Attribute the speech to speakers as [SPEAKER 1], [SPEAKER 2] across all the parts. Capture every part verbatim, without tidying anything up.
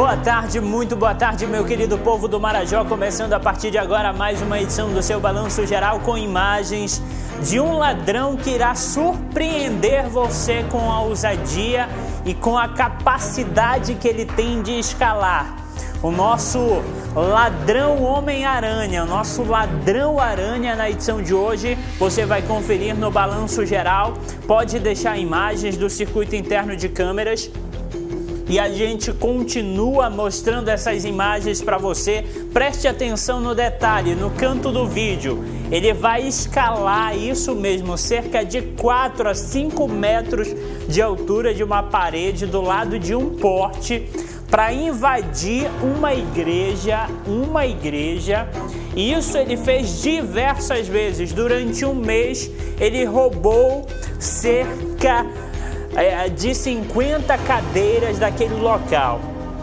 [SPEAKER 1] Boa tarde, muito boa tarde, meu querido povo do Marajó. Começando a partir de agora mais uma edição do seu Balanço Geral com imagens de um ladrão que irá surpreender você com a ousadia e com a capacidade que ele tem de escalar. O nosso ladrão Homem-Aranha, o nosso ladrão Aranha na edição de hoje, você vai conferir no Balanço Geral. Pode deixar imagens do circuito interno de câmeras. E a gente continua mostrando essas imagens para você. Preste atenção no detalhe, no canto do vídeo. Ele vai escalar, isso mesmo, cerca de quatro a cinco metros de altura de uma parede do lado de um porte para invadir uma igreja, uma igreja. E isso ele fez diversas vezes. Durante um mês, ele roubou cerca de cinquenta cadeiras daquele local.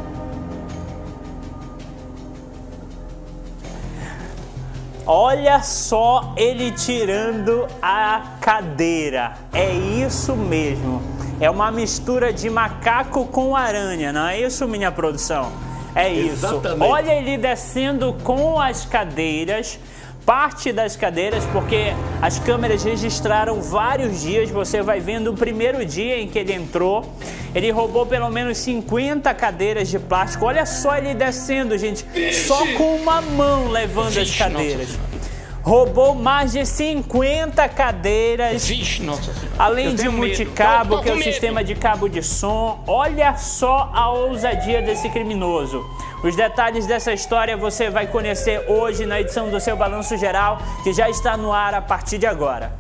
[SPEAKER 1] Olha só ele tirando a cadeira. É isso mesmo. É uma mistura de macaco com aranha, não é isso, minha produção? É isso. Exatamente. Olha ele descendo com as cadeiras. Parte das cadeiras, porque as câmeras registraram vários dias. Você vai vendo o primeiro dia em que ele entrou. Ele roubou pelo menos cinquenta cadeiras de plástico. Olha só ele descendo, gente. Vixe. Só com uma mão levando Vixe, as cadeiras. Roubou mais de cinquenta cadeiras. Vixe, nossa senhora. Além de multicabo, tô, tô que é o medo. Sistema de cabo de som. Olha só a ousadia desse criminoso. Os detalhes dessa história você vai conhecer hoje na edição do seu Balanço Geral, que já está no ar a partir de agora.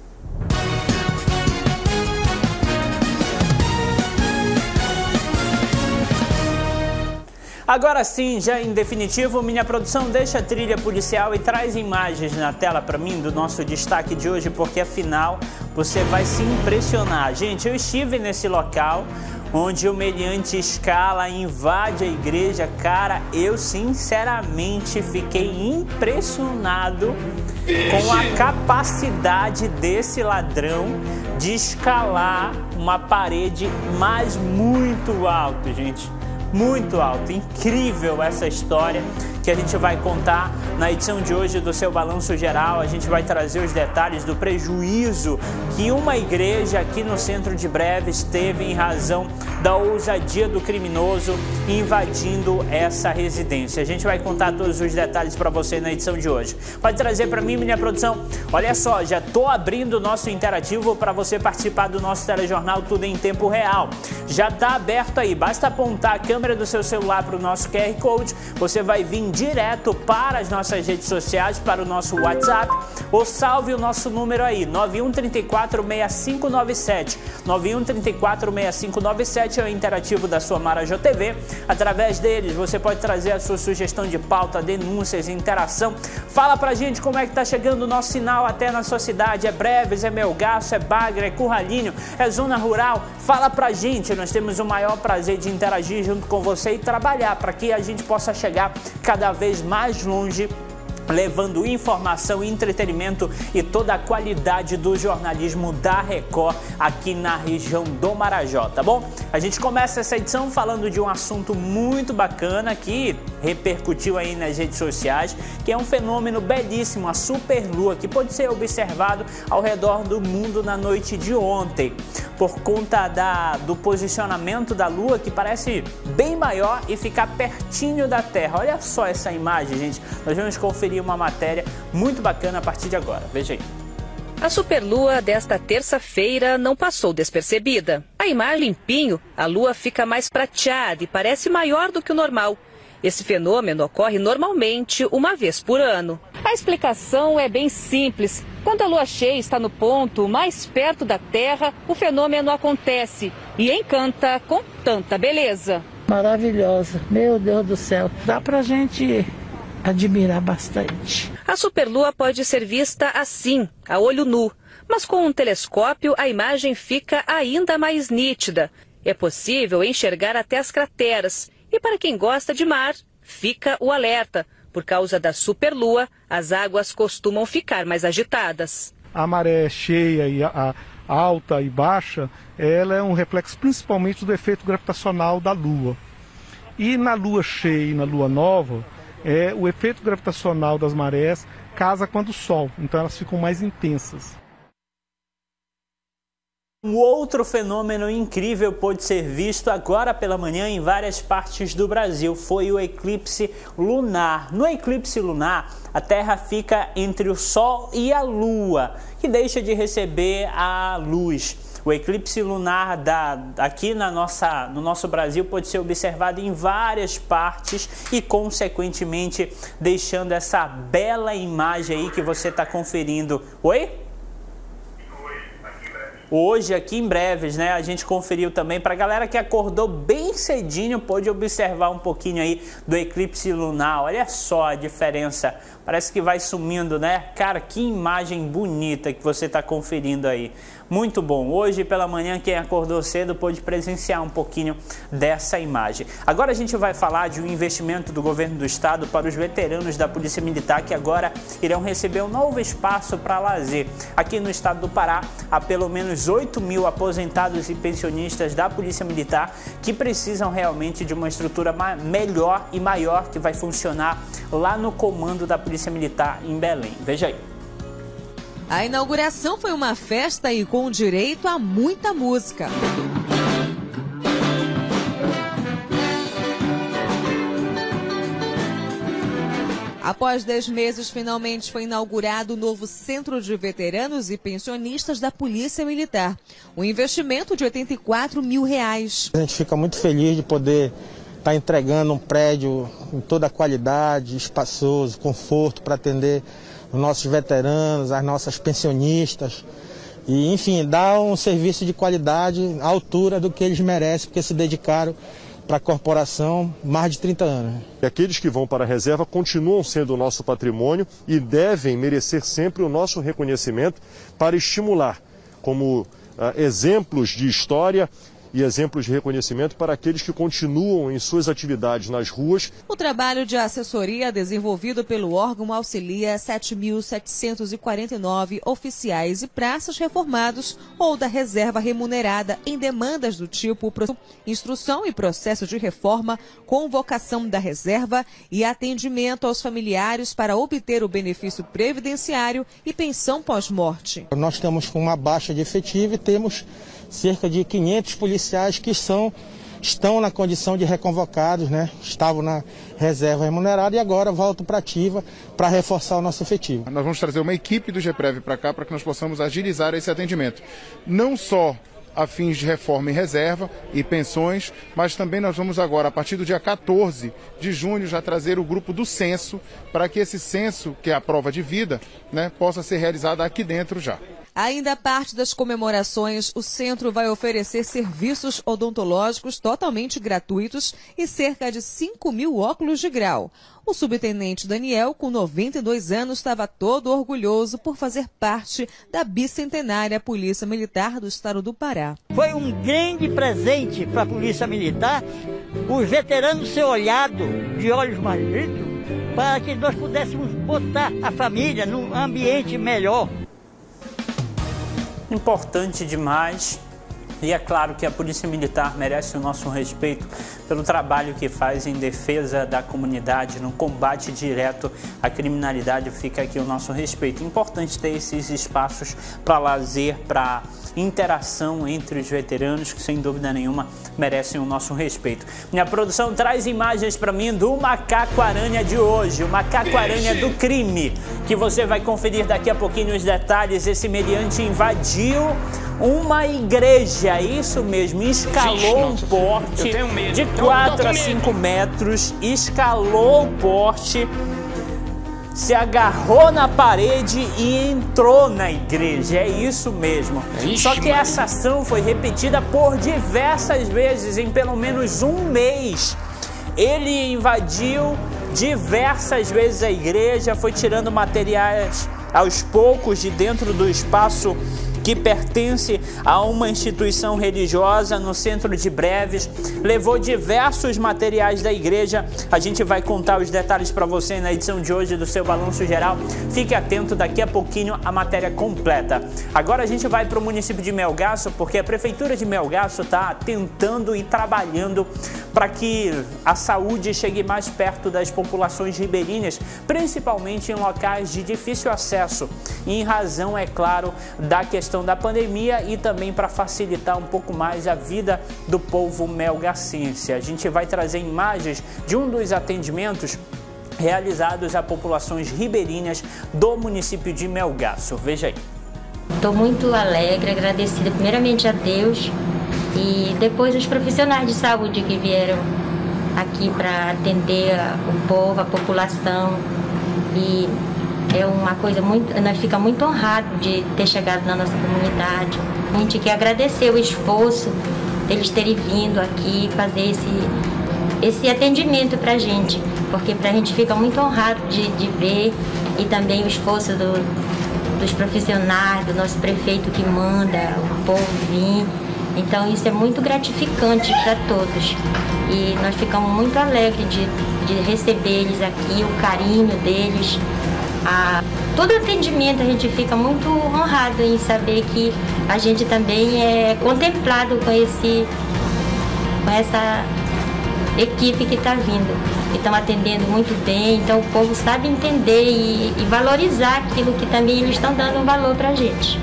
[SPEAKER 1] Agora sim, já em definitivo, minha produção deixa a trilha policial e traz imagens na tela para mim do nosso destaque de hoje, porque afinal você vai se impressionar. Gente, eu estive nesse local onde o meliante escala, invade a igreja. Cara, eu sinceramente fiquei impressionado com a capacidade desse ladrão de escalar uma parede, mas muito alto, gente. Muito alto, incrível essa história que a gente vai contar na edição de hoje do seu Balanço Geral. A gente vai trazer os detalhes do prejuízo que uma igreja aqui no centro de Breves teve em razão da ousadia do criminoso invadindo essa residência. A gente vai contar todos os detalhes para você na edição de hoje. Pode trazer para mim, minha produção. Olha só, já estou abrindo o nosso interativo para você participar do nosso telejornal Tudo em Tempo Real. Já está aberto aí, basta apontar a câmera do seu celular para o nosso Q R Code. Você vai vir direto para as nossas redes sociais, para o nosso WhatsApp, ou salve o nosso número aí, nove um três quatro, seis cinco nove sete. nove um três quatro, seis cinco nove sete é o interativo da sua Marajó T V. Através deles você pode trazer a sua sugestão de pauta, denúncias, interação. Fala pra gente como é que tá chegando o nosso sinal até na sua cidade. É Breves, é Melgaço, é Bagre, é Curralinho, é zona rural. Fala pra gente, nós temos o maior prazer de interagir junto com você e trabalhar para que a gente possa chegar cada vez mais longe, levando informação, entretenimento e toda a qualidade do jornalismo da Record aqui na região do Marajó, tá bom? A gente começa essa edição falando de um assunto muito bacana que repercutiu aí nas redes sociais, que é um fenômeno belíssimo, a superlua, que pode ser observado ao redor do mundo na noite de ontem, por conta da, do posicionamento da lua, que parece bem maior e ficar pertinho da Terra. Olha só essa imagem, gente. Nós vamos conferir uma matéria muito bacana a partir de agora. Veja aí.
[SPEAKER 2] A superlua desta terça-feira não passou despercebida. A imagem limpinho, a lua fica mais prateada e parece maior do que o normal. Esse fenômeno ocorre normalmente uma vez por ano. A explicação é bem simples. Quando a lua cheia está no ponto mais perto da Terra, o fenômeno acontece e encanta com tanta beleza.
[SPEAKER 3] Maravilhosa, meu Deus do céu. Dá pra gente admirar bastante.
[SPEAKER 2] A superlua pode ser vista assim, a olho nu, mas com um telescópio a imagem fica ainda mais nítida. É possível enxergar até as crateras. E para quem gosta de mar, fica o alerta. Por causa da superlua, as águas costumam ficar mais agitadas.
[SPEAKER 4] A maré cheia e a, a alta e baixa, ela é um reflexo principalmente do efeito gravitacional da Lua. E na lua cheia e na lua nova, é, o efeito gravitacional das marés casa com a do Sol, então elas ficam mais intensas.
[SPEAKER 1] Um outro fenômeno incrível pôde ser visto agora pela manhã em várias partes do Brasil, foi o eclipse lunar. No eclipse lunar, a Terra fica entre o Sol e a Lua, que deixa de receber a luz. O eclipse lunar da, aqui na nossa, no nosso Brasil pode ser observado em várias partes e, consequentemente, deixando essa bela imagem aí que você está conferindo. Oi? Hoje, aqui em Breves, né, a gente conferiu também para a galera que acordou bem cedinho, pôde observar um pouquinho aí do eclipse lunar. Olha só a diferença, parece que vai sumindo, né? Cara, que imagem bonita que você está conferindo aí. Muito bom. Hoje pela manhã, quem acordou cedo pôde presenciar um pouquinho dessa imagem. Agora a gente vai falar de um investimento do governo do estado para os veteranos da Polícia Militar que agora irão receber um novo espaço para lazer. Aqui no estado do Pará, há pelo menos oito mil aposentados e pensionistas da Polícia Militar que precisam realmente de uma estrutura melhor e maior que vai funcionar lá no comando da Polícia Militar em Belém. Veja aí.
[SPEAKER 5] A inauguração foi uma festa e com direito a muita música. Após dez meses, finalmente foi inaugurado o novo Centro de Veteranos e Pensionistas da Polícia Militar. Um investimento de oitenta e quatro mil reais.
[SPEAKER 6] A gente fica muito feliz de poder estar entregando um prédio com toda a qualidade, espaçoso, conforto para atender os nossos veteranos, as nossas pensionistas. E, enfim, dar um serviço de qualidade à altura do que eles merecem, porque se dedicaram para a corporação mais de trinta anos.
[SPEAKER 7] E aqueles que vão para a reserva continuam sendo o nosso patrimônio e devem merecer sempre o nosso reconhecimento para estimular como uh, exemplos de história e exemplos de reconhecimento para aqueles que continuam em suas atividades nas ruas.
[SPEAKER 5] O trabalho de assessoria desenvolvido pelo órgão auxilia sete mil setecentos e quarenta e nove oficiais e praças reformados ou da reserva remunerada em demandas do tipo instrução e processo de reforma, convocação da reserva e atendimento aos familiares para obter o benefício previdenciário e pensão pós-morte.
[SPEAKER 6] Nós estamos com uma baixa de efetivo e temos cerca de quinhentos policiais que são, estão na condição de reconvocados, né? Estavam na reserva remunerada e agora voltam para a ativa para reforçar o nosso efetivo.
[SPEAKER 8] Nós vamos trazer uma equipe do GEPREV para cá para que nós possamos agilizar esse atendimento. Não só a fins de reforma e reserva e pensões, mas também nós vamos agora, a partir do dia quatorze de junho, já trazer o grupo do censo, para que esse censo, que é a prova de vida, né, possa ser realizado aqui dentro já.
[SPEAKER 5] Ainda parte das comemorações, o centro vai oferecer serviços odontológicos totalmente gratuitos e cerca de cinco mil óculos de grau. O subtenente Daniel, com noventa e dois anos, estava todo orgulhoso por fazer parte da bicentenária Polícia Militar do Estado do Pará.
[SPEAKER 9] Foi um grande presente para a Polícia Militar, os veteranos ser olhados de olhos mais lindos, para que nós pudéssemos botar a família num ambiente melhor.
[SPEAKER 1] Importante demais, e é claro que a Polícia Militar merece o nosso respeito pelo trabalho que faz em defesa da comunidade, no combate direto à criminalidade. Fica aqui o nosso respeito. Importante ter esses espaços para lazer, para interação entre os veteranos, que sem dúvida nenhuma merecem o nosso respeito. Minha produção traz imagens para mim do macaco-aranha de hoje, o macaco-aranha do crime, que você vai conferir daqui a pouquinho os detalhes. Esse meliante invadiu uma igreja, isso mesmo, escalou um porte de quatro a cinco metros, escalou o porte, se agarrou na parede e entrou na igreja, é isso mesmo. Ixi, Só que essa ação foi repetida por diversas vezes, em pelo menos um mês. Ele invadiu diversas vezes a igreja, foi tirando materiais aos poucos de dentro do espaço que pertence a uma instituição religiosa no centro de Breves, levou diversos materiais da igreja. A gente vai contar os detalhes para você na edição de hoje do seu Balanço Geral. Fique atento, daqui a pouquinho a matéria completa. Agora a gente vai para o município de Melgaço, porque a Prefeitura de Melgaço está tentando e trabalhando para que a saúde chegue mais perto das populações ribeirinhas, principalmente em locais de difícil acesso, em razão, é claro, da questão da pandemia e também para facilitar um pouco mais a vida do povo melgacense. A gente vai trazer imagens de um dos atendimentos realizados a populações ribeirinhas do município de Melgaço. Veja aí.
[SPEAKER 10] Estou muito alegre, agradecida primeiramente a Deus e depois os profissionais de saúde que vieram aqui para atender o povo, a população. E é uma coisa muito, nós ficamos muito honrados de ter chegado na nossa comunidade. A gente quer agradecer o esforço deles terem vindo aqui fazer esse, esse atendimento para a gente, porque para a gente fica muito honrado de, de ver, e também o esforço do, dos profissionais, do nosso prefeito que manda o povo vir. Então isso é muito gratificante para todos e nós ficamos muito alegres de, de receber eles aqui, o carinho deles. A, todo atendimento a gente fica muito honrado em saber que a gente também é contemplado com, esse, com essa equipe que está vindo, que estão atendendo muito bem. Então o povo sabe entender e, e valorizar aquilo que também eles estão dando um valor para a gente.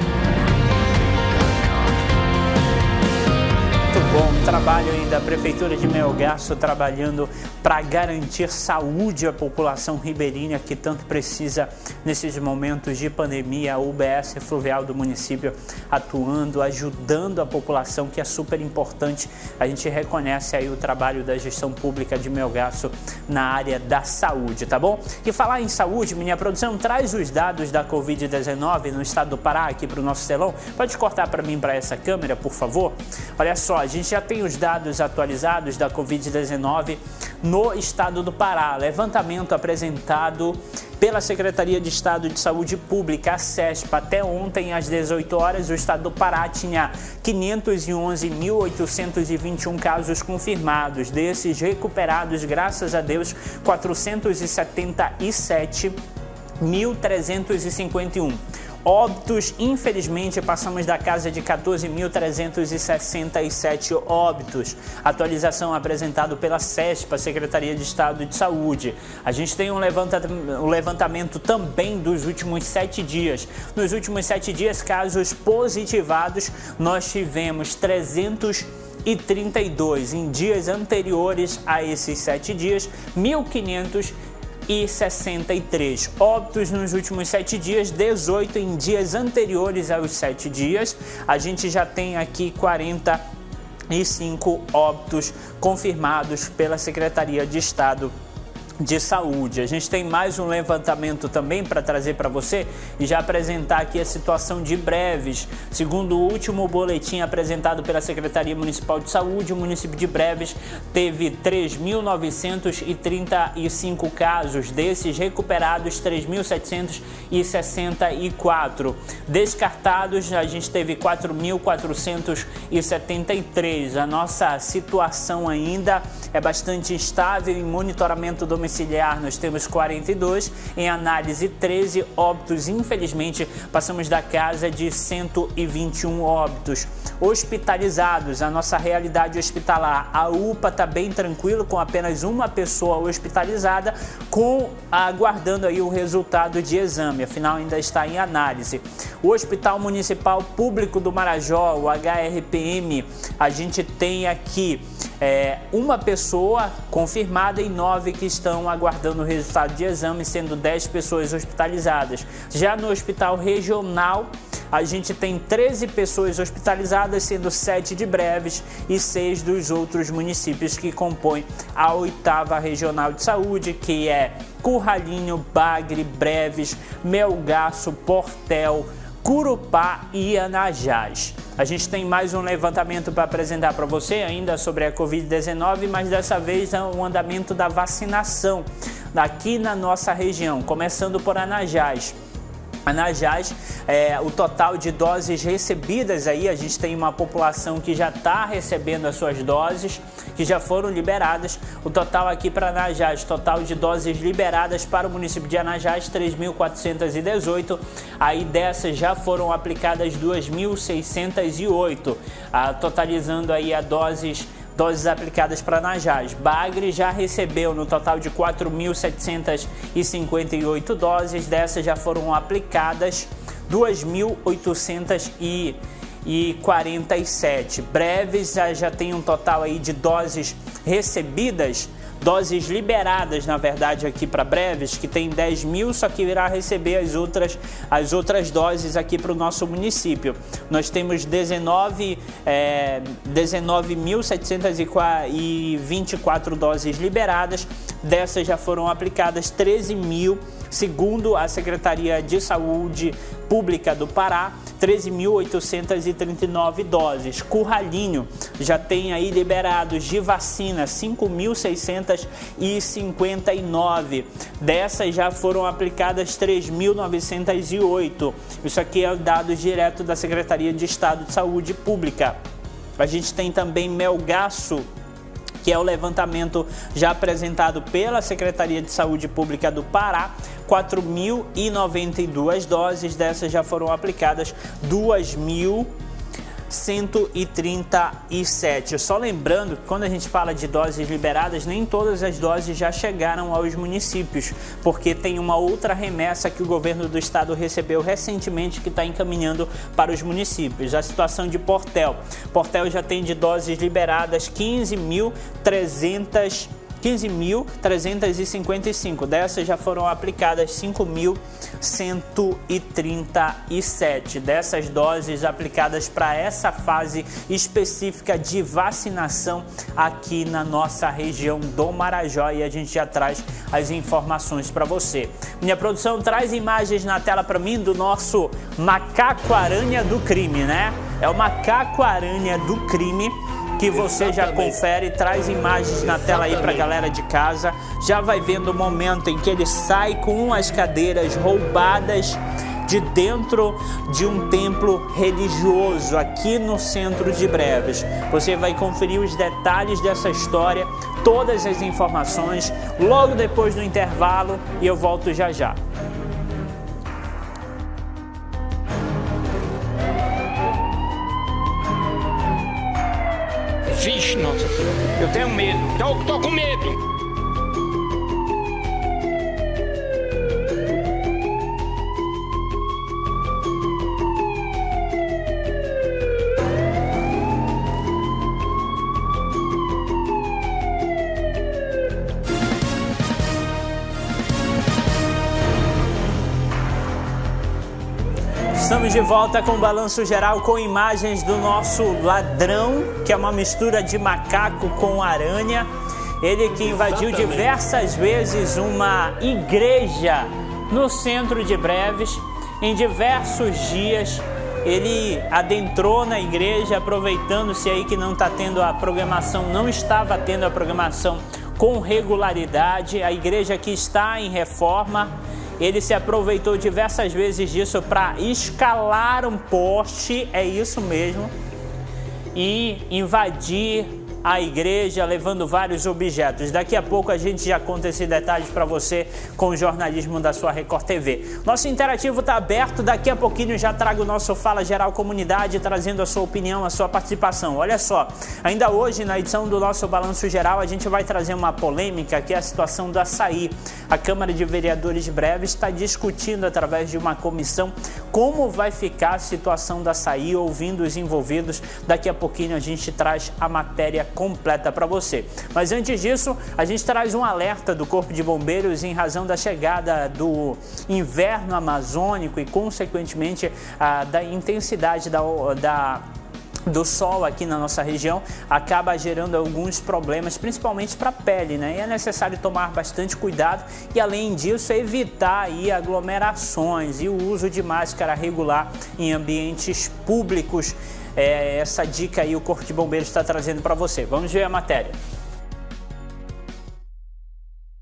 [SPEAKER 1] Bom trabalho aí da Prefeitura de Melgaço, trabalhando para garantir saúde à população ribeirinha que tanto precisa nesses momentos de pandemia. A U B S Fluvial do município atuando, ajudando a população, que é super importante. A gente reconhece aí o trabalho da gestão pública de Melgaço na área da saúde, tá bom? E falar em saúde, minha produção traz os dados da covid dezenove no estado do Pará aqui para o nosso telão. Pode cortar para mim, para essa câmera, por favor? Olha só, a gente já tem os dados atualizados da covid dezenove no estado do Pará. Levantamento apresentado pela Secretaria de Estado de Saúde Pública, a SESPA. Até ontem, às dezoito horas, o estado do Pará tinha quinhentos e onze mil oitocentos e vinte e um casos confirmados. Desses recuperados, graças a Deus, quatrocentos e setenta e sete mil trezentos e cinquenta e um. Óbitos, infelizmente, passamos da casa de quatorze mil trezentos e sessenta e sete óbitos. Atualização apresentada pela SESPA, Secretaria de Estado de Saúde. A gente tem um, levanta, um levantamento também dos últimos sete dias. Nos últimos sete dias, casos positivados, nós tivemos trezentos e trinta e dois. Em dias anteriores a esses sete dias, mil quinhentos e sessenta e três óbitos nos últimos sete dias, dezoito em dias anteriores aos sete dias. A gente já tem aqui quarenta e cinco óbitos confirmados pela Secretaria de Estado de Saúde. A gente tem mais um levantamento também para trazer para você e já apresentar aqui a situação de Breves. Segundo o último boletim apresentado pela Secretaria Municipal de Saúde, o município de Breves teve três mil novecentos e trinta e cinco casos, desses recuperados três mil setecentos e sessenta e quatro. Descartados, a gente teve quatro mil quatrocentos e setenta e três. A nossa situação ainda é bastante instável. Em monitoramento domiciliar nós temos quarenta e dois, em análise treze óbitos. Infelizmente, passamos da casa de cento e vinte e um óbitos. Hospitalizados, a nossa realidade hospitalar, a U P A está bem tranquilo, com apenas uma pessoa hospitalizada, com aguardando aí o resultado de exame, afinal ainda está em análise. O Hospital Municipal Público do Marajó, o H R P M, a gente tem aqui é, uma pessoa confirmada e nove que estão aguardando o resultado de exame, sendo dez pessoas hospitalizadas. Já no Hospital Regional, a gente tem treze pessoas hospitalizadas, sendo sete de Breves e seis dos outros municípios que compõem a oitava Regional de Saúde, que é Curralinho, Bagre, Breves, Melgaço, Portel, Curupá e Anajás. A gente tem mais um levantamento para apresentar para você ainda sobre a covid dezenove, mas dessa vez é o andamento da vacinação aqui na nossa região, começando por Anajás. Anajás, é, o total de doses recebidas aí, a gente tem uma população que já está recebendo as suas doses, que já foram liberadas. O total aqui para Anajás, total de doses liberadas para o município de Anajás, três mil quatrocentas e dezoito. Aí dessas já foram aplicadas duas mil seiscentas e oito, ah, totalizando aí a doses Doses aplicadas para Anajás. Bagre já recebeu no total de quatro mil setecentas e cinquenta e oito doses, dessas já foram aplicadas duas mil oitocentas e quarenta e sete. Breves já, já tem um total aí de doses recebidas, doses liberadas, na verdade, aqui para Breves, que tem dez mil, só que irá receber as outras, as outras doses aqui para o nosso município. Nós temos dezenove mil setecentas e vinte e quatro doses liberadas, dessas já foram aplicadas treze mil, segundo a Secretaria de Saúde Pública do Pará, treze mil oitocentas e trinta e nove doses. Curralinho já tem aí liberados de vacina cinco mil seiscentas e cinquenta e nove. Dessas já foram aplicadas três mil novecentas e oito. Isso aqui é o dado direto da Secretaria de Estado de Saúde Pública. A gente tem também Melgaço, que é o levantamento já apresentado pela Secretaria de Saúde Pública do Pará, quatro mil e noventa e duas doses, dessas já foram aplicadas duas mil cento e trinta e sete. Só lembrando que quando a gente fala de doses liberadas, nem todas as doses já chegaram aos municípios, porque tem uma outra remessa que o governo do estado recebeu recentemente que está encaminhando para os municípios. A situação de Portel. Portel já tem de doses liberadas quinze mil trezentas e cinquenta e cinco. Dessas já foram aplicadas cinco mil cento e trinta e sete. Dessas doses aplicadas para essa fase específica de vacinação aqui na nossa região do Marajó, e a gente já traz as informações para você. Minha produção traz imagens na tela para mim do nosso macaco-aranha do crime, né? É o macaco-aranha do crime que você já confere, traz imagens na tela aí para a galera de casa. Já vai vendo o momento em que ele sai com as cadeiras roubadas de dentro de um templo religioso aqui no centro de Breves. Você vai conferir os detalhes dessa história, todas as informações, logo depois do intervalo, e eu volto já já.
[SPEAKER 11] Vixe, nossa senhora, eu tenho medo, tô, tô com medo.
[SPEAKER 1] Estamos de volta com o Balanço Geral, com imagens do nosso ladrão, que é uma mistura de macaco com aranha. Ele que invadiu diversas vezes uma igreja no centro de Breves. Em diversos dias ele adentrou na igreja, aproveitando-se aí que não está tendo a programação, não estava tendo a programação com regularidade. A igreja aqui está em reforma. Ele se aproveitou diversas vezes disso para escalar um poste, é isso mesmo, e invadir a igreja, levando vários objetos. Daqui a pouco a gente já conta esses detalhes para você com o jornalismo da sua Record T V. Nosso interativo está aberto, daqui a pouquinho já trago o nosso Fala Geral Comunidade, trazendo a sua opinião, a sua participação. Olha só, ainda hoje na edição do nosso Balanço Geral a gente vai trazer uma polêmica, que é a situação do açaí. A Câmara de Vereadores de Breves está discutindo através de uma comissão como vai ficar a situação do açaí, ouvindo os envolvidos. Daqui a pouquinho a gente traz a matéria completa para você. Mas antes disso, a gente traz um alerta do Corpo de Bombeiros em razão da chegada do inverno amazônico e, consequentemente, a, da intensidade da, da do sol aqui na nossa região, acaba gerando alguns problemas, principalmente para a pele, né? E é necessário tomar bastante cuidado e, além disso, evitar aí aglomerações e o uso de máscara regular em ambientes públicos. É essa dica aí o Corpo de Bombeiros está trazendo para você. Vamos ver a matéria.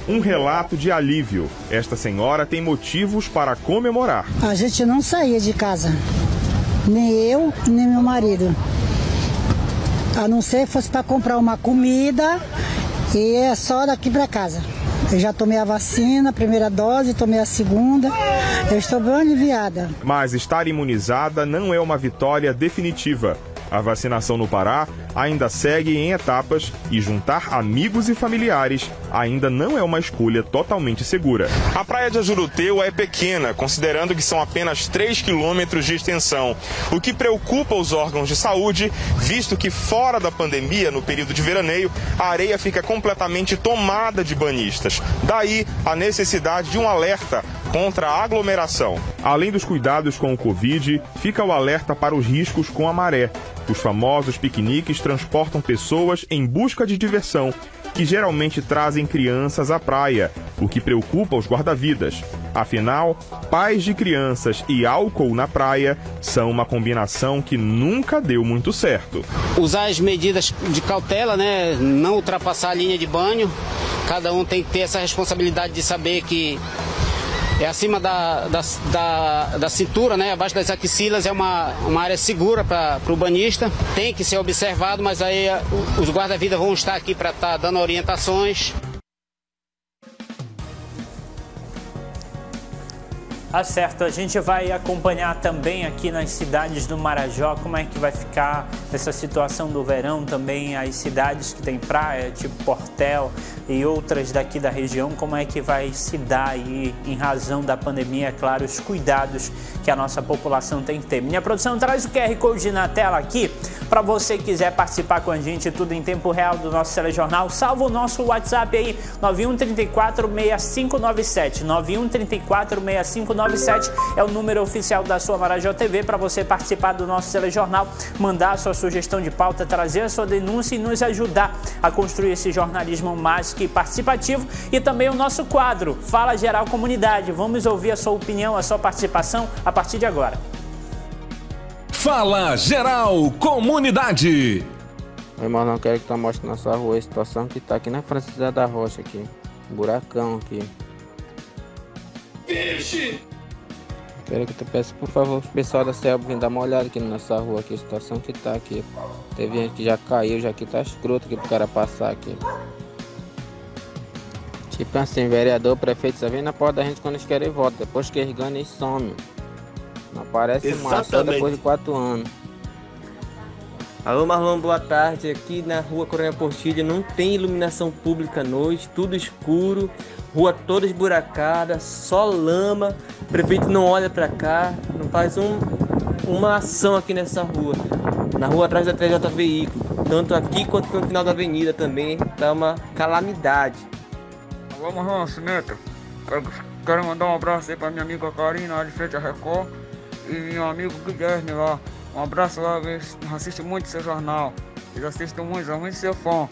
[SPEAKER 12] um relato de alívio. Esta senhora tem motivos para comemorar.
[SPEAKER 13] A gente não saía de casa, nem eu, nem meu marido. A não ser que fosse para comprar uma comida e é só daqui para casa. Eu já tomei a vacina, a primeira dose, tomei a segunda. Eu estou bem aliviada.
[SPEAKER 12] Mas estar imunizada não é uma vitória definitiva. A vacinação no Pará ainda segue em etapas e juntar amigos e familiares ainda não é uma escolha totalmente segura. A praia de Ajuruteu é pequena, considerando que são apenas três quilômetros de extensão, o que preocupa os órgãos de saúde, visto que fora da pandemia, no período de veraneio, a areia fica completamente tomada de banhistas. Daí a necessidade de um alerta contra a aglomeração. Além dos cuidados com o Covid, fica o alerta para os riscos com a maré. Os famosos piqueniques transportam pessoas em busca de diversão, que geralmente trazem crianças à praia, o que preocupa os guarda-vidas. Afinal, pais de crianças e álcool na praia são uma combinação que nunca deu muito certo.
[SPEAKER 14] Usar as medidas de cautela, né? Não ultrapassar a linha de banho. Cada um tem que ter essa responsabilidade de saber que é acima da, da, da, da cintura, né? Abaixo das axilas é uma, uma área segura para o banhista. Tem que ser observado, mas aí os guarda-vidas vão estar aqui para estar dando orientações.
[SPEAKER 1] Tá certo, a gente vai acompanhar também aqui nas cidades do Marajó como é que vai ficar essa situação do verão, também as cidades que tem praia, tipo Portel e outras daqui da região, como é que vai se dar aí em razão da pandemia, é claro, os cuidados que a nossa população tem que ter. Minha produção traz o Q R Code na tela aqui, para você que quiser participar com a gente, tudo em tempo real do nosso telejornal, salva o nosso WhatsApp aí, nove um três quatro, seis cinco nove sete, nove um três quatro, seis cinco nove sete é o número oficial da sua Marajó T V para você participar do nosso telejornal, mandar a sua sugestão de pauta, trazer a sua denúncia e nos ajudar a construir esse jornalismo mágico e participativo. E também o nosso quadro Fala Geral Comunidade. Vamos ouvir a sua opinião, a sua participação a partir de agora.
[SPEAKER 15] Fala Geral Comunidade.
[SPEAKER 16] Oi, mas não quero que tu mostre nossa rua a situação que tá aqui na Francisca da Rocha aqui, um buracão aqui. Vixe! Quero que tu peça, por favor, o pessoal da C E L vir dar uma olhada aqui na nossa rua, aqui, a situação que tá aqui. Teve gente que já caiu, já que tá escroto aqui pro cara passar aqui. Tipo assim, vereador, prefeito, só vem na porta da gente quando eles querem voto. Depois que eles ganham, eles somem. Não aparece mais, só depois de quatro anos.
[SPEAKER 17] Alô Marlon, boa tarde. Aqui na rua Coronel Portilha não tem iluminação pública à noite, tudo escuro, rua toda esburacada, só lama. O prefeito não olha pra cá, não faz um, uma ação aqui nessa rua. Na rua atrás da T J Veículo, tanto aqui quanto no final da avenida também, tá uma calamidade.
[SPEAKER 18] Alô Marlon Cimento, quero, quero mandar um abraço aí pra minha amiga Karina, lá de frente à Record, e meu amigo Guilherme lá. Um abraço lá, eles assistem muito seu jornal. Eles assistem muito, são muito seu fã.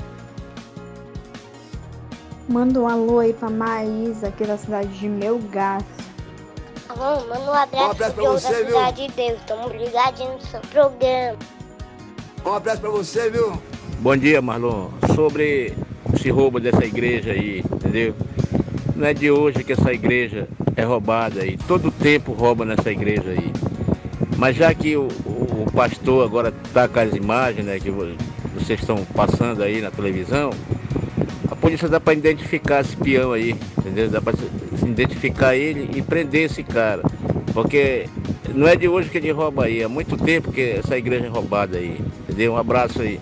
[SPEAKER 19] Manda um alô aí pra Maísa, aqui da cidade de Melgaço.
[SPEAKER 20] Alô, manda um abraço, um abraço pra você, da cidade viu? De Deus. Estamos ligadinhos no seu programa.
[SPEAKER 21] Um abraço pra você, viu?
[SPEAKER 22] Bom dia, Marlon. Sobre esse roubo dessa igreja aí, entendeu? Não é de hoje que essa igreja é roubada aí. Todo tempo rouba nessa igreja aí. Mas já que o, o, o pastor agora está com as imagens, né, que vocês estão passando aí na televisão, a polícia dá para identificar esse peão aí, entendeu? Dá para identificar ele e prender esse cara. Porque não é de hoje que ele rouba aí, há muito tempo que essa igreja é roubada aí, entendeu? Um abraço aí.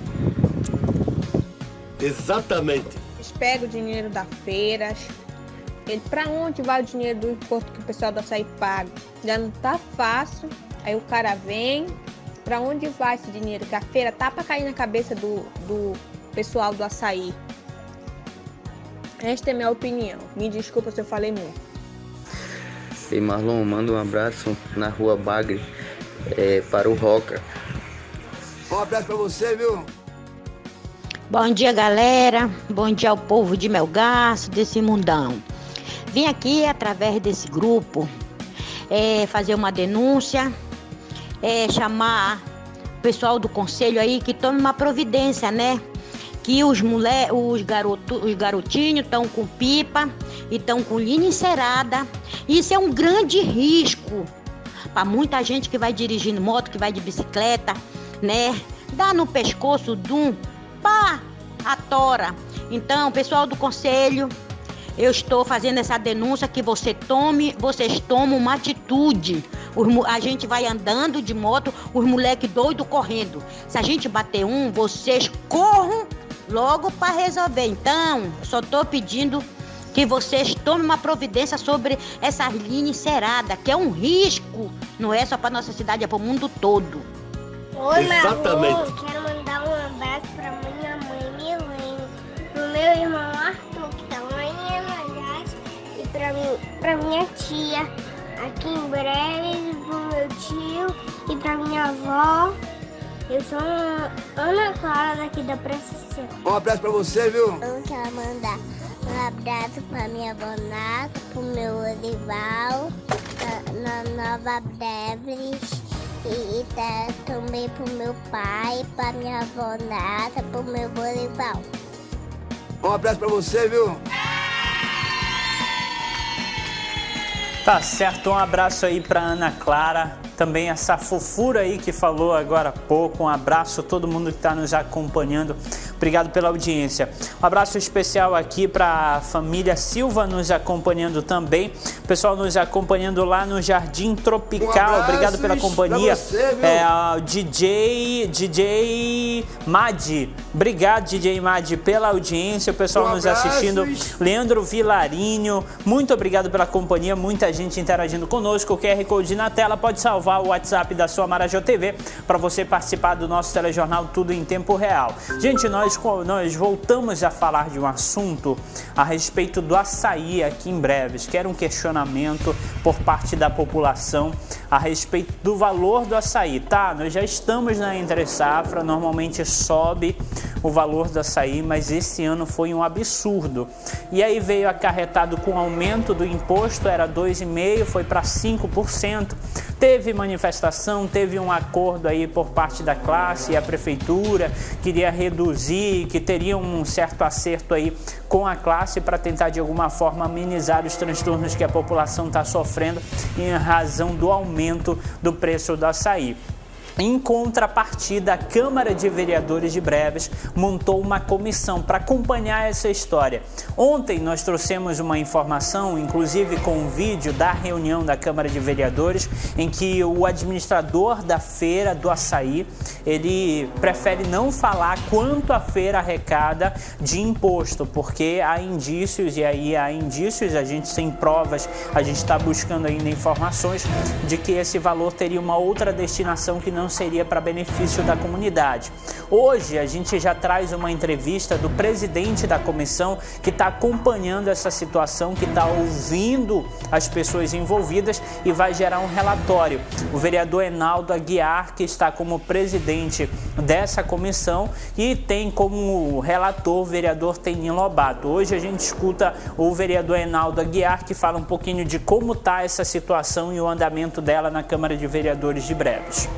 [SPEAKER 21] Exatamente.
[SPEAKER 23] Eles pegam o dinheiro das feiras. Ele, para onde vai o dinheiro do imposto que o pessoal do açaí paga? Já não tá fácil. Aí o cara vem, para onde vai esse dinheiro? Que a feira tá para cair na cabeça do, do pessoal do açaí. Esta é a minha opinião. Me desculpa se eu falei muito.
[SPEAKER 16] Ei Marlon, manda um abraço na rua Bagre, é, para o Roca.
[SPEAKER 21] Um abraço para você, viu?
[SPEAKER 24] Bom dia, galera. Bom dia ao povo de Melgaço, desse mundão. Vim aqui através desse grupo é, fazer uma denúncia. É, chamar o pessoal do conselho aí que tome uma providência, né? Que os, mulher, os, garoto, os garotinhos estão com pipa e estão com linha encerada. Isso é um grande risco para muita gente que vai dirigindo moto, que vai de bicicleta, né? Dá no pescoço de um pá, a tora. Então, pessoal do conselho, eu estou fazendo essa denúncia que você tome, vocês tomem uma atitude. Os, a gente vai andando de moto, os moleques doidos correndo. Se a gente bater um, vocês corram logo para resolver. Então, só estou pedindo que vocês tomem uma providência sobre essa linha encerada, que é um risco. Não é só para nossa cidade, é para o mundo todo.
[SPEAKER 20] Oi, Exatamente. Malu, quero mandar um abraço para minha mãe Milene, pro meu irmão Arthur, que tá lá em Anagás, e para mim, para minha tia aqui em Breves, pro meu tio e para minha avó. Eu sou Ana Clara daqui da Precisão.
[SPEAKER 21] Um abraço para você, viu?
[SPEAKER 20] Eu quero mandar um abraço para minha avó Nata, pro meu Orival, na Nova Breves. E tá também pro meu pai, pra minha avó Nata, pro meu Borival.
[SPEAKER 21] Um abraço pra você, viu?
[SPEAKER 1] Tá certo, um abraço aí pra Ana Clara, também essa fofura aí que falou agora há pouco. Um abraço a todo mundo que está nos acompanhando. Obrigado pela audiência. Um abraço especial aqui para a família Silva nos acompanhando também. Pessoal nos acompanhando lá no Jardim Tropical. Um Obrigado pela companhia. Você, é, o D J, D J Madi. Obrigado, D J Madi, pela audiência. O pessoal um nos assistindo. Leandro Vilarinho, muito obrigado pela companhia. Muita gente interagindo conosco. O Q R Code na tela pode salvar o WhatsApp da sua Marajó T V para você participar do nosso telejornal Tudo em Tempo Real. Gente, nós, nós voltamos a falar de um assunto a respeito do açaí aqui em Breves, que era um questionamento por parte da população a respeito do valor do açaí. Tá, nós já estamos na entre safra, normalmente sobe o valor do açaí, mas esse ano foi um absurdo. E aí veio acarretado com o aumento do imposto, era dois vírgula cinco por cento, foi para cinco por cento. Teve manifestação, teve um acordo aí por parte da classe e a prefeitura queria reduzir, que teria um certo acerto aí com a classe para tentar de alguma forma amenizar os transtornos que a população está sofrendo em razão do aumento do preço do açaí. Em contrapartida, a Câmara de Vereadores de Breves montou uma comissão para acompanhar essa história. Ontem nós trouxemos uma informação, inclusive com um vídeo da reunião da Câmara de Vereadores, em que o administrador da feira do açaí, ele prefere não falar quanto a feira arrecada de imposto, porque há indícios, e aí há indícios, a gente tem provas, a gente está buscando ainda informações de que esse valor teria uma outra destinação que não seria para benefício da comunidade. Hoje a gente já traz uma entrevista do presidente da comissão que está acompanhando essa situação, que está ouvindo as pessoas envolvidas e vai gerar um relatório. O vereador Enaldo Aguiar, que está como presidente dessa comissão, e tem como relator o vereador Tenin Lobato. Hoje a gente escuta o vereador Enaldo Aguiar, que fala um pouquinho de como está essa situação e o andamento dela na Câmara de Vereadores de Breves.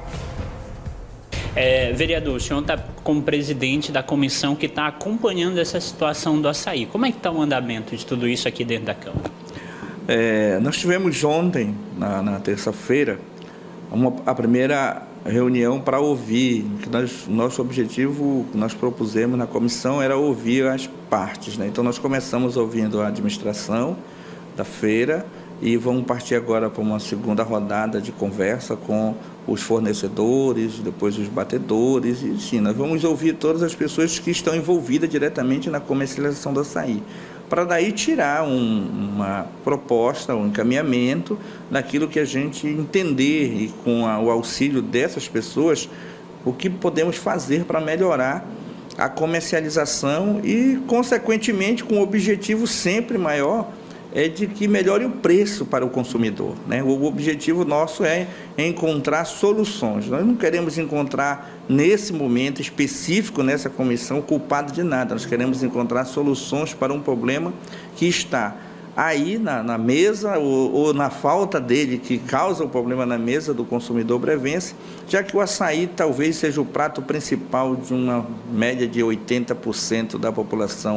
[SPEAKER 1] É, vereador, o senhor está como presidente da comissão que está acompanhando essa situação do açaí. Como é que está o andamento de tudo isso aqui dentro da Câmara?
[SPEAKER 2] É, nós tivemos ontem, na, na terça-feira, uma, a primeira reunião para ouvir. Que nós, nosso objetivo, que nós propusemos na comissão, era ouvir as partes, né? Então, nós começamos ouvindo a administração da feira e vamos partir agora para uma segunda rodada de conversa com os fornecedores, depois os batedores, e sim, nós vamos ouvir todas as pessoas que estão envolvidas diretamente na comercialização do açaí, para daí tirar um, uma proposta, um encaminhamento daquilo que a gente entender e com a, o auxílio dessas pessoas, o que podemos fazer para melhorar a comercialização e, consequentemente, com o objetivo sempre maior é de que melhore o preço para o consumidor, né? O objetivo nosso é encontrar soluções. Nós não queremos encontrar, nesse momento específico, nessa comissão, culpado de nada. Nós queremos encontrar soluções para um problema que está aí na, na mesa ou, ou na falta dele, que causa o problema na mesa do consumidor brevense, já que o açaí talvez seja o prato principal de uma média de oitenta por cento da população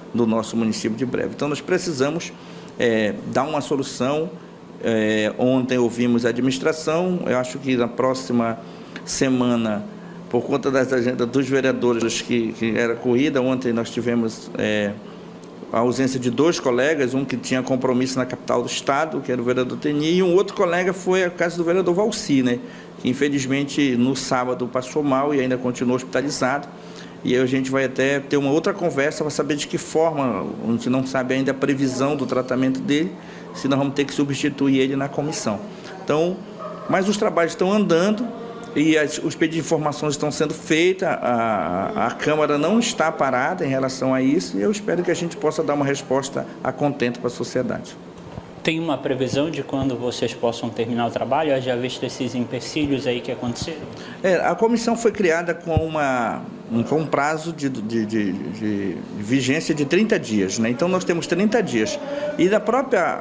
[SPEAKER 2] do nosso município de Breves. Então, nós precisamos é, dar uma solução. É, ontem ouvimos a administração, eu acho que na próxima semana, por conta das agendas dos vereadores que, que era corrida, ontem nós tivemos é, a ausência de dois colegas, um que tinha compromisso na capital do estado, que era o vereador Teni, e um outro colega foi a casa do vereador Valci, né, que infelizmente no sábado passou mal e ainda continua hospitalizado. E aí a gente vai até ter uma outra conversa para saber de que forma, a gente não sabe ainda a previsão do tratamento dele, se nós vamos ter que substituir ele na comissão. Então, mas os trabalhos estão andando e as, os pedidos de informações estão sendo feitos, a, a Câmara não está parada em relação a isso e eu espero que a gente possa dar uma resposta a contento para a sociedade.
[SPEAKER 1] Tem uma previsão de quando vocês possam terminar o trabalho, já visto esses empecilhos aí que aconteceram? É,
[SPEAKER 2] a comissão foi criada com, uma, um, com um prazo de, de, de, de vigência de trinta dias, né? Então nós temos trinta dias. E na própria,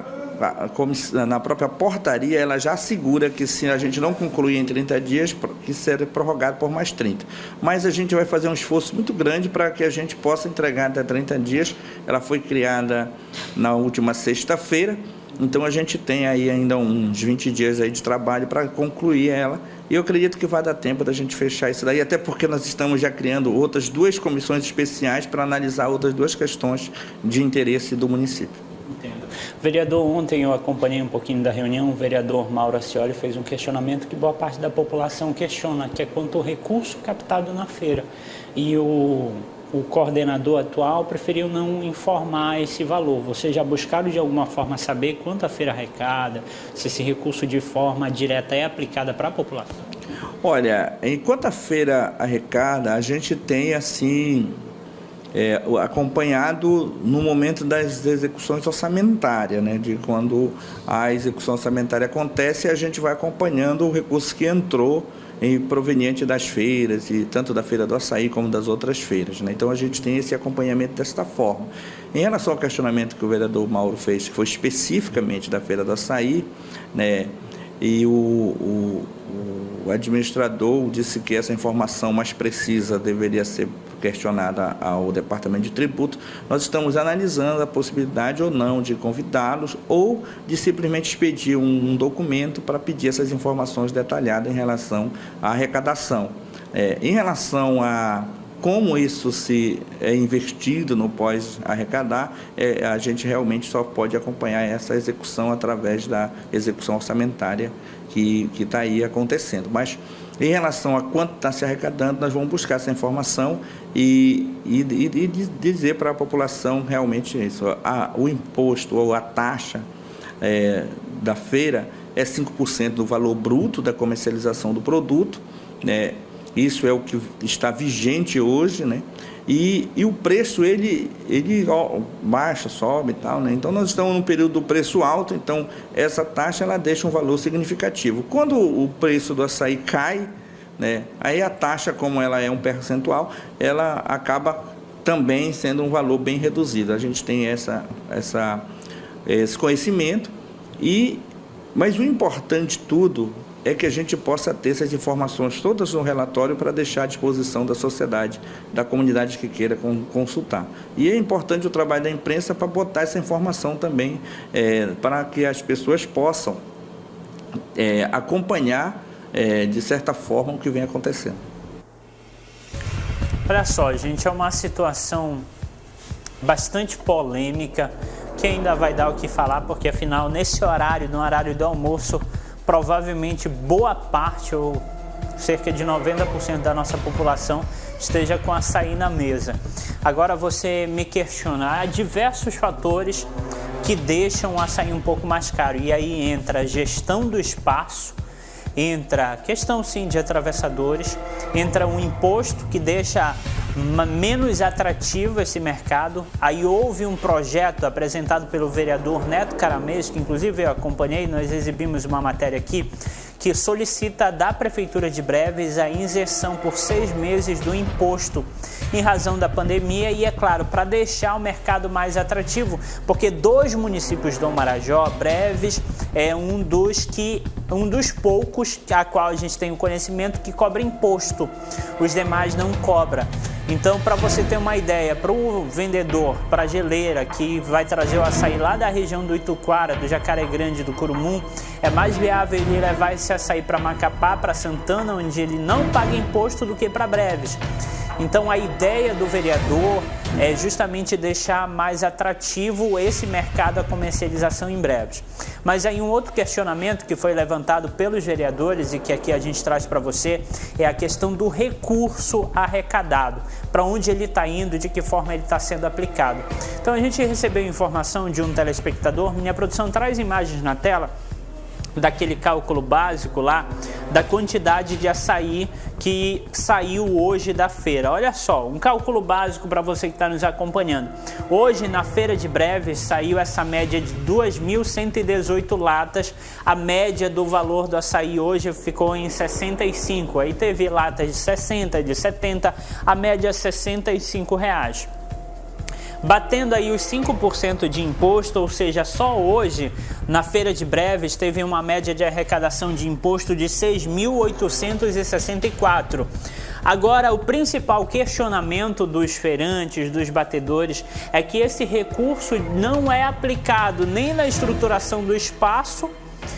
[SPEAKER 2] na própria portaria ela já assegura que se a gente não concluir em trinta dias, que será prorrogado por mais trinta. Mas a gente vai fazer um esforço muito grande para que a gente possa entregar até trinta dias. Ela foi criada na última sexta-feira. Então, a gente tem aí ainda uns vinte dias aí de trabalho para concluir ela. E eu acredito que vai dar tempo da gente fechar isso daí, até porque nós estamos já criando outras duas comissões especiais para analisar outras duas questões de interesse do município.
[SPEAKER 1] Entendo. Vereador, ontem eu acompanhei um pouquinho da reunião, o vereador Mauro Ascioli fez um questionamento que boa parte da população questiona, que é quanto ao recurso captado na feira. E o... O coordenador atual preferiu não informar esse valor. Vocês já buscaram de alguma forma saber quanto a feira arrecada, se esse recurso de forma direta é aplicada para a população?
[SPEAKER 2] Olha, enquanto a feira arrecada, a gente tem assim é, acompanhado no momento das execuções orçamentárias, né? De quando a execução orçamentária acontece, a gente vai acompanhando o recurso que entrou em proveniente das feiras, e tanto da Feira do Açaí como das outras feiras, né? Então a gente tem esse acompanhamento desta forma. Em relação ao questionamento que o vereador Mauro fez, que foi especificamente da Feira do Açaí, né? E o, o, o administrador disse que essa informação mais precisa deveria ser questionada ao Departamento de Tributo. Nós estamos analisando a possibilidade ou não de convidá-los ou de simplesmente expedir um, um documento para pedir essas informações detalhadas em relação à arrecadação. É, em relação a como isso se é investido no pós-arrecadar, é, a gente realmente só pode acompanhar essa execução através da execução orçamentária que está aí acontecendo. Mas, em relação a quanto está se arrecadando, nós vamos buscar essa informação e, e, e dizer para a população realmente isso. A, o imposto ou a taxa é, da feira é cinco por cento do valor bruto da comercialização do produto, né? Isso é o que está vigente hoje, né? E, e o preço, ele, ele ó, baixa, sobe e tal, né? Então, nós estamos num período do preço alto, então essa taxa ela deixa um valor significativo. Quando o preço do açaí cai, né? Aí a taxa, como ela é um percentual, ela acaba também sendo um valor bem reduzido. A gente tem essa, essa, esse conhecimento, e, mas o importante de tudo é que a gente possa ter essas informações todas no relatório para deixar à disposição da sociedade, da comunidade que queira consultar. E é importante o trabalho da imprensa para botar essa informação também, é, para que as pessoas possam é, acompanhar, é, de certa forma, o que vem acontecendo.
[SPEAKER 1] Olha só, gente, é uma situação bastante polêmica, que ainda vai dar o que falar, porque afinal, nesse horário, no horário do almoço, provavelmente boa parte, ou cerca de noventa por cento da nossa população, esteja com açaí na mesa. Agora você me questiona, há diversos fatores que deixam o açaí um pouco mais caro, e aí entra a gestão do espaço, entra a questão sim de atravessadores, entra um imposto que deixa menos atrativo esse mercado. Aí houve um projeto apresentado pelo vereador Neto Caramês, que inclusive eu acompanhei, nós exibimos uma matéria aqui, que solicita da Prefeitura de Breves a isenção por seis meses do imposto em razão da pandemia e, é claro, para deixar o mercado mais atrativo, porque dois municípios do Marajó, Breves, é um dos, que, um dos poucos a qual a gente tem o conhecimento que cobra imposto, os demais não cobram. Então, para você ter uma ideia, para o vendedor, para a geleira que vai trazer o açaí lá da região do Ituquara, do Jacaré Grande, do Curumum, é mais viável ele levar esse açaí para Macapá, para Santana, onde ele não paga imposto, do que para Breves. Então, a ideia do vereador é justamente deixar mais atrativo esse mercado, a comercialização em Breves. Mas aí um outro questionamento que foi levantado pelos vereadores e que aqui a gente traz para você é a questão do recurso arrecadado, para onde ele está indo, de que forma ele está sendo aplicado. Então, a gente recebeu informação de um telespectador, minha produção traz imagens na tela, daquele cálculo básico lá, da quantidade de açaí que saiu hoje da feira. Olha só, um cálculo básico para você que está nos acompanhando. Hoje, na feira de Breves, saiu essa média de duas mil cento e dezoito latas. A média do valor do açaí hoje ficou em sessenta e cinco. Aí teve latas de sessenta, de setenta, a média sessenta e cinco reais. Batendo aí os cinco por cento de imposto, ou seja, só hoje, na feira de Breves, teve uma média de arrecadação de imposto de seis mil oitocentos e sessenta e quatro. Agora, o principal questionamento dos feirantes, dos batedores, é que esse recurso não é aplicado nem na estruturação do espaço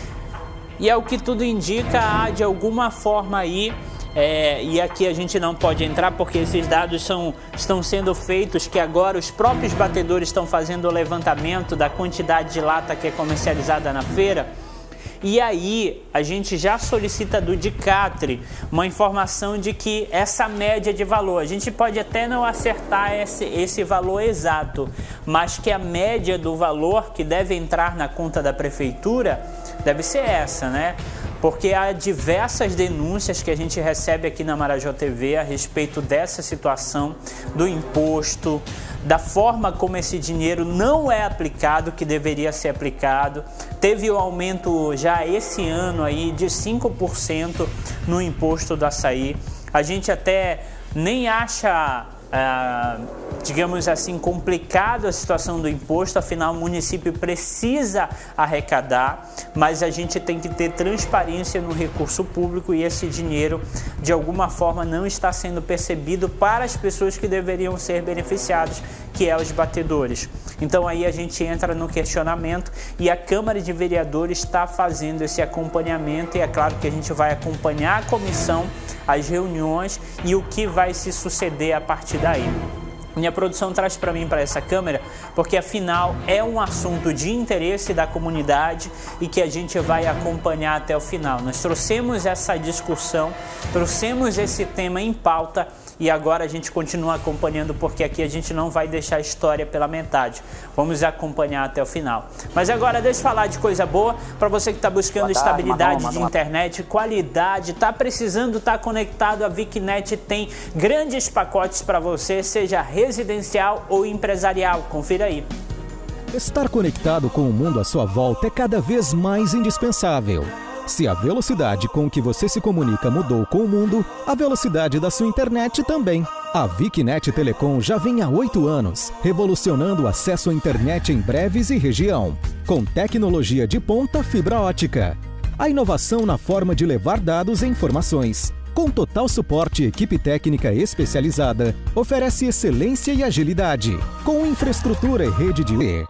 [SPEAKER 1] e, ao que tudo indica, há de alguma forma aí, É, e aqui a gente não pode entrar porque esses dados são, estão sendo feitos, que agora os próprios batedores estão fazendo o levantamento da quantidade de lata que é comercializada na feira. E aí a gente já solicita do Dicatre uma informação de que essa média de valor, a gente pode até não acertar esse, esse valor exato, mas que a média do valor que deve entrar na conta da prefeitura deve ser essa, né? Porque há diversas denúncias que a gente recebe aqui na Marajó T V a respeito dessa situação, do imposto, da forma como esse dinheiro não é aplicado, que deveria ser aplicado. Teve um aumento já esse ano aí de cinco por cento no imposto do açaí. A gente até nem acha, ah, digamos assim, complicado a situação do imposto, afinal o município precisa arrecadar, mas a gente tem que ter transparência no recurso público e esse dinheiro de alguma forma não está sendo percebido para as pessoas que deveriam ser beneficiadas, que é os batedores. Então aí a gente entra no questionamento e a Câmara de Vereadores está fazendo esse acompanhamento e é claro que a gente vai acompanhar a comissão, as reuniões e o que vai se suceder a partir daí. Minha produção traz para mim, para essa câmera, porque afinal é um assunto de interesse da comunidade e que a gente vai acompanhar até o final. Nós trouxemos essa discussão, trouxemos esse tema em pauta e agora a gente continua acompanhando, porque aqui a gente não vai deixar a história pela metade. Vamos acompanhar até o final. Mas agora deixa eu falar de coisa boa para você que está buscando tarde, estabilidade Madonna, de Madonna. internet, qualidade, está precisando estar tá conectado. A VicNet tem grandes pacotes para você, seja residencial ou empresarial. Confira aí.
[SPEAKER 3] Estar conectado com o mundo à sua volta é cada vez mais indispensável. Se a velocidade com que você se comunica mudou com o mundo, a velocidade da sua internet também. A VicNet Telecom já vem há oito anos, revolucionando o acesso à internet em Breves e região, com tecnologia de ponta fibra ótica. A inovação na forma de levar dados e informações. Com total suporte e equipe técnica especializada, oferece excelência e agilidade, com infraestrutura e rede de...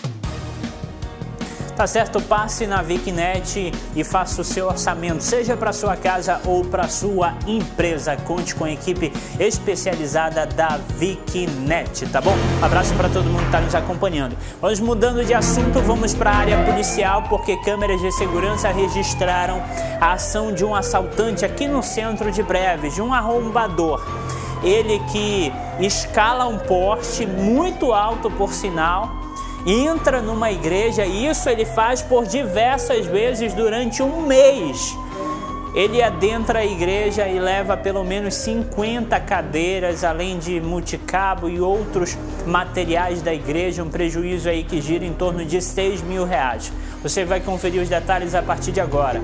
[SPEAKER 1] Tá certo? Passe na VicNet e faça o seu orçamento, seja para sua casa ou para sua empresa. Conte com a equipe especializada da VicNet, tá bom? Abraço para todo mundo que está nos acompanhando. Vamos mudando de assunto, vamos para a área policial, porque câmeras de segurança registraram a ação de um assaltante aqui no centro de Breves, de um arrombador. Ele que escala um poste muito alto, por sinal, entra numa igreja, e isso ele faz por diversas vezes durante um mês. Ele adentra a igreja e leva pelo menos cinquenta cadeiras, além de multicabo e outros materiais da igreja, um prejuízo aí que gira em torno de seis mil reais. Você vai conferir os detalhes a partir de agora.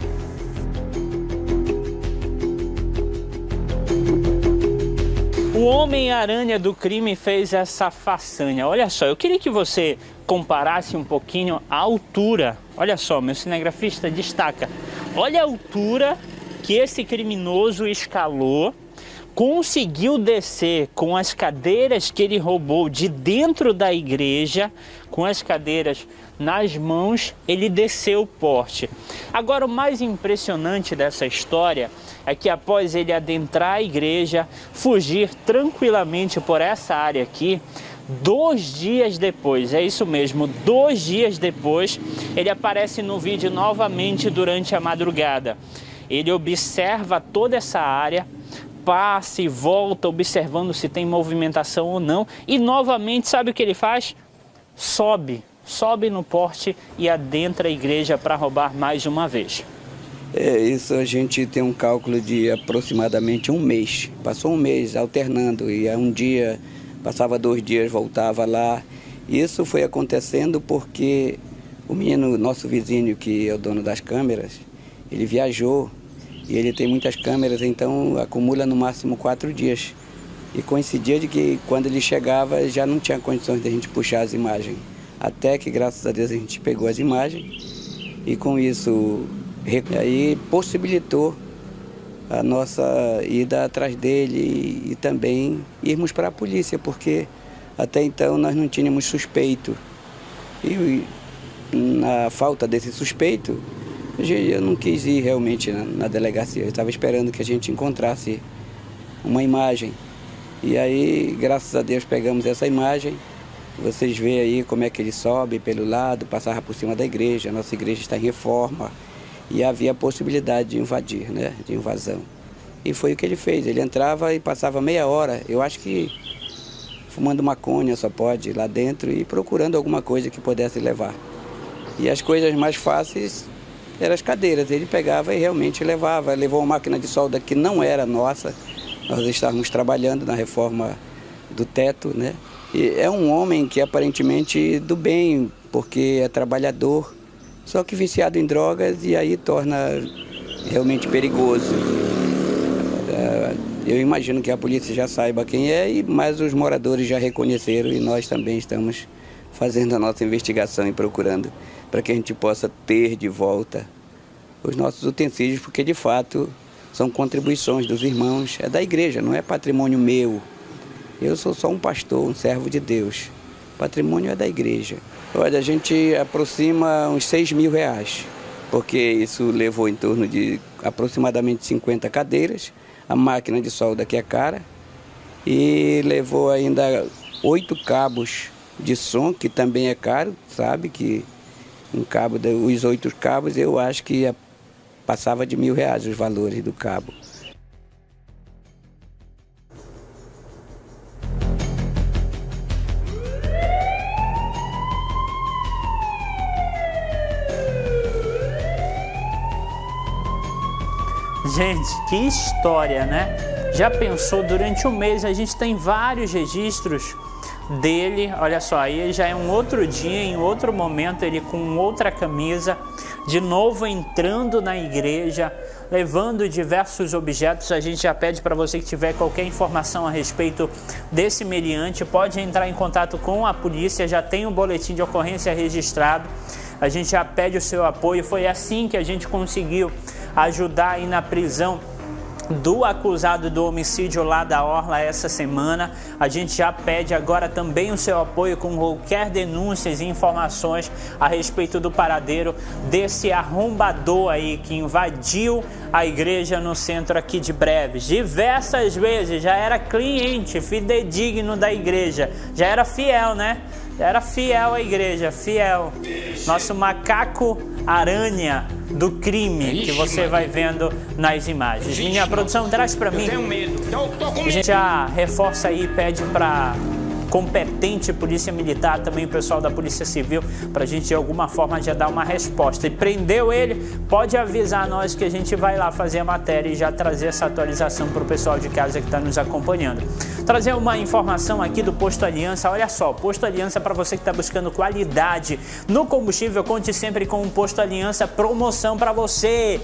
[SPEAKER 1] O Homem-Aranha do crime fez essa façanha. Olha só, eu queria que você comparasse um pouquinho a altura. Olha só, meu cinegrafista destaca. Olha a altura que esse criminoso escalou conseguiu descer com as cadeiras que ele roubou de dentro da igreja, com as cadeiras nas mãos, ele desceu o porte. Agora, o mais impressionante dessa história é que após ele adentrar a igreja, fugir tranquilamente por essa área aqui, dois dias depois, é isso mesmo, dois dias depois, ele aparece no vídeo novamente durante a madrugada. Ele observa toda essa área, passa e volta observando se tem movimentação ou não, e novamente, sabe o que ele faz? Sobe, sobe no porte e adentra a igreja para roubar mais uma vez.
[SPEAKER 4] É, isso a gente tem um cálculo de aproximadamente um mês. Passou um mês alternando e um dia, passava dois dias, voltava lá. Isso foi acontecendo porque o menino, nosso vizinho, que é o dono das câmeras, ele viajou e ele tem muitas câmeras, então acumula no máximo quatro dias. E coincidia de que quando ele chegava já não tinha condições de a gente puxar as imagens. Até que, graças a Deus, a gente pegou as imagens e com isso aí possibilitou a nossa ida atrás dele e, e também irmos para a polícia, porque até então nós não tínhamos suspeito. E na falta desse suspeito, eu não quis ir realmente na, na delegacia. Eu estava esperando que a gente encontrasse uma imagem. E aí, graças a Deus, pegamos essa imagem. Vocês veem aí como é que ele sobe pelo lado, passava por cima da igreja. A nossa igreja está em reforma e havia a possibilidade de invadir, né, de invasão. E foi o que ele fez. Ele entrava e passava meia hora, eu acho que fumando maconha só pode, lá dentro, e procurando alguma coisa que pudesse levar. E as coisas mais fáceis eram as cadeiras. Ele pegava e realmente levava. Levou uma máquina de solda que não era nossa. Nós estávamos trabalhando na reforma do teto, né? E é um homem que aparentemente do bem, porque é trabalhador, só que viciado em drogas e aí torna realmente perigoso. Eu imagino que a polícia já saiba quem é, mas os moradores já reconheceram e nós também estamos fazendo a nossa investigação e procurando para que a gente possa ter de volta os nossos utensílios, porque de fato são contribuições dos irmãos, é da igreja, não é patrimônio meu. Eu sou só um pastor, um servo de Deus. Patrimônio é da igreja. Olha, a gente aproxima uns seis mil reais, porque isso levou em torno de aproximadamente cinquenta cadeiras, a máquina de solda que é cara, e levou ainda oito cabos de som, que também é caro, sabe? Que um cabo, os oito cabos, eu acho que passava de mil reais os valores do cabo.
[SPEAKER 1] Gente, que história, né? Já pensou, durante um mês a gente tem vários registros dele, olha só, aí já é um outro dia, em outro momento, ele com outra camisa, de novo entrando na igreja, levando diversos objetos. A gente já pede para você que tiver qualquer informação a respeito desse meliante, pode entrar em contato com a polícia, já tem um boletim de ocorrência registrado, a gente já pede o seu apoio. Foi assim que a gente conseguiu ajudar aí na prisão do acusado do homicídio lá da Orla essa semana. A gente já pede agora também o seu apoio com qualquer denúncias e informações a respeito do paradeiro desse arrombador aí que invadiu a igreja no centro aqui de Breves. Diversas vezes já era cliente fidedigno da igreja, já era fiel, né? Já era fiel à igreja, fiel. Nosso macaco aranha do crime, que você vai vendo nas imagens. Minha produção traz para mim. A gente já reforça aí, pede para competente Polícia Militar, também o pessoal da Polícia Civil, para a gente de alguma forma já dar uma resposta. E prendeu ele, pode avisar nós que a gente vai lá fazer a matéria e já trazer essa atualização para o pessoal de casa que está nos acompanhando. Trazer uma informação aqui do Posto Aliança. Olha só, Posto Aliança, para você que está buscando qualidade no combustível, conte sempre com o Posto Aliança, promoção para você.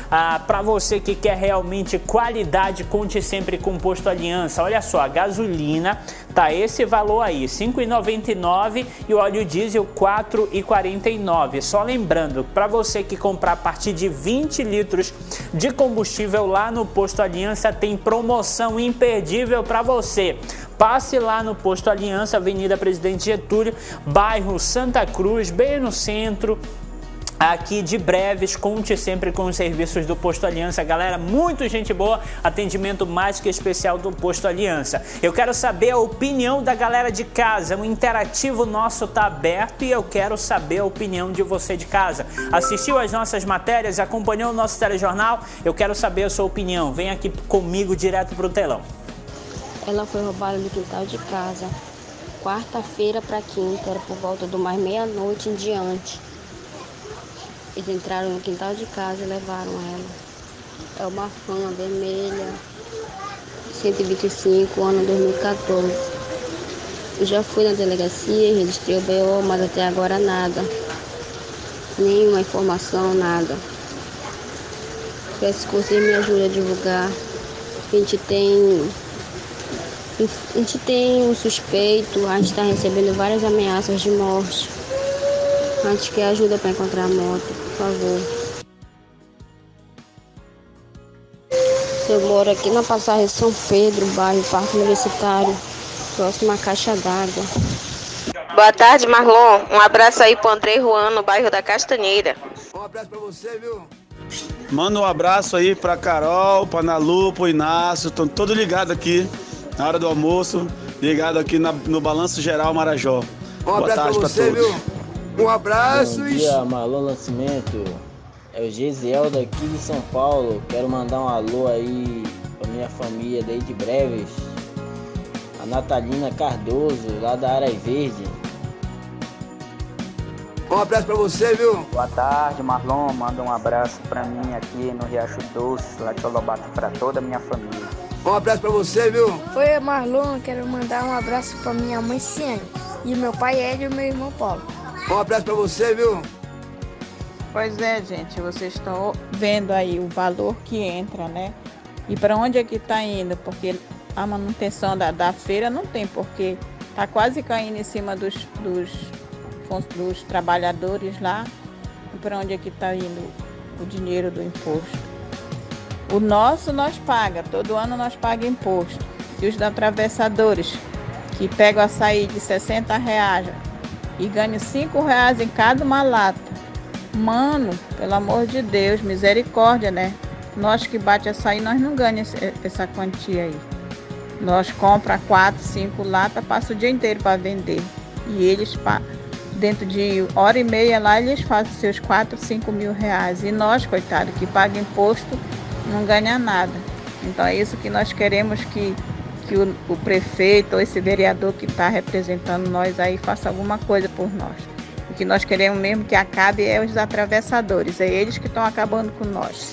[SPEAKER 1] Ah, para você que quer realmente qualidade, conte sempre com o Posto Aliança. Olha só, a gasolina tá esse valor aí, cinco reais e noventa e nove centavos, e o óleo diesel quatro reais e quarenta e nove centavos. Só lembrando, para você que comprar a partir de vinte litros de combustível lá no Posto Aliança, tem promoção imperdível para você. Passe lá no Posto Aliança, Avenida Presidente Getúlio, bairro Santa Cruz, bem no centro aqui de Breves. Conte sempre com os serviços do Posto Aliança, galera, muito gente boa, atendimento mais que especial do Posto Aliança. Eu quero saber a opinião da galera de casa, o interativo nosso tá aberto e eu quero saber a opinião de você de casa. Assistiu às nossas matérias, acompanhou o nosso telejornal? Eu quero saber a sua opinião, vem aqui comigo direto pro telão.
[SPEAKER 5] Ela foi roubada do quintal de casa, quarta-feira para quinta, era por volta do mais meia-noite em diante. Eles entraram no quintal de casa e levaram ela. É uma Fan vermelha, cento e vinte e cinco, ano dois mil e quatorze. Eu já fui na delegacia, registrei o B O, mas até agora nada. Nenhuma informação, nada. Peço que vocês me ajudem a divulgar. A gente tem... A gente tem um suspeito, a gente está recebendo várias ameaças de morte. A gente quer ajuda para encontrar a moto, por favor. Eu moro aqui na passagem São Pedro, bairro Parque Universitário, próximo à caixa d'água.
[SPEAKER 6] Boa tarde, Marlon. Um abraço aí pro André Juan, no bairro da Castanheira.
[SPEAKER 21] Um abraço pra você, viu?
[SPEAKER 7] Manda um abraço aí pra Carol, pra Nalu, pro Inácio, estão todos ligados aqui, na hora do almoço, ligado aqui na, no Balanço Geral Marajó.
[SPEAKER 21] Um
[SPEAKER 7] Boa
[SPEAKER 21] abraço
[SPEAKER 7] tarde
[SPEAKER 21] pra você,
[SPEAKER 7] pra todos.
[SPEAKER 21] viu? Um abraço.
[SPEAKER 8] Bom dia, Marlon Nascimento. É o Gesiel daqui de São Paulo. Quero mandar um alô aí pra minha família daí de Breves. A Natalina Cardoso, lá da Área Verde.
[SPEAKER 21] Um abraço pra você, viu?
[SPEAKER 25] Boa tarde, Marlon. Manda um abraço pra mim aqui no Riacho Doce, lá de Olobata, pra toda a minha família.
[SPEAKER 21] Um abraço pra você, viu?
[SPEAKER 19] Oi, Marlon. Quero mandar um abraço pra minha mãe Ciane, e meu pai Hélio e meu irmão Paulo.
[SPEAKER 21] Um abraço pra você, viu?
[SPEAKER 23] Pois é, gente, vocês estão vendo aí o valor que entra, né? E para onde é que está indo? Porque a manutenção da, da feira não tem, porque está quase caindo em cima dos, dos, dos trabalhadores lá. E para onde é que está indo o dinheiro do imposto? O nosso nós paga, todo ano nós pagamos imposto. E os atravessadores, que pegam açaí de sessenta reais e ganham cinco reais em cada uma lata. Mano, pelo amor de Deus, misericórdia, né? Nós que bate açaí, nós não ganhamos essa quantia aí. Nós compramos quatro, cinco latas, passa o dia inteiro para vender. E eles, dentro de hora e meia lá, eles fazem seus quatro, cinco mil reais. E nós, coitado, que paga imposto, não ganha nada. Então é isso que nós queremos que que o, o prefeito ou esse vereador que está representando nós aí faça alguma coisa por nós. O que nós queremos mesmo que acabe é os atravessadores, é eles que estão acabando com nós.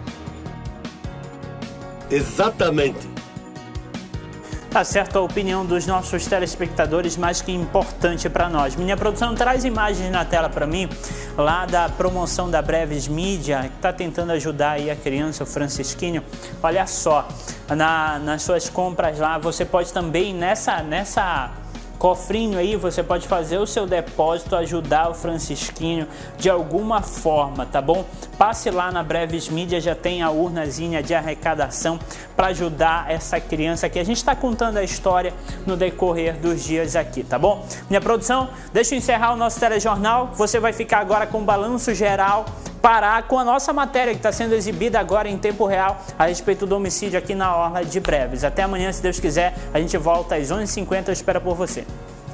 [SPEAKER 1] Exatamente. Tá certo a opinião dos nossos telespectadores, mais que importante para nós. Minha produção traz imagens na tela para mim, lá da promoção da Breves Mídia, que está tentando ajudar aí a criança, o Francisquinho. Olha só, na, nas suas compras lá, você pode também, nessa, nessa cofrinho aí, você pode fazer o seu depósito, ajudar o Francisquinho de alguma forma, tá bom? Passe lá na Breves Mídia, já tem a urnazinha de arrecadação para ajudar essa criança que a gente está contando a história no decorrer dos dias aqui, tá bom? Minha produção, deixa eu encerrar o nosso telejornal, você vai ficar agora com o balanço geral, parar com a nossa matéria que está sendo exibida agora em tempo real a respeito do homicídio aqui na Orla de Breves. Até amanhã, se Deus quiser, a gente volta às onze e cinquenta, eu espero por você.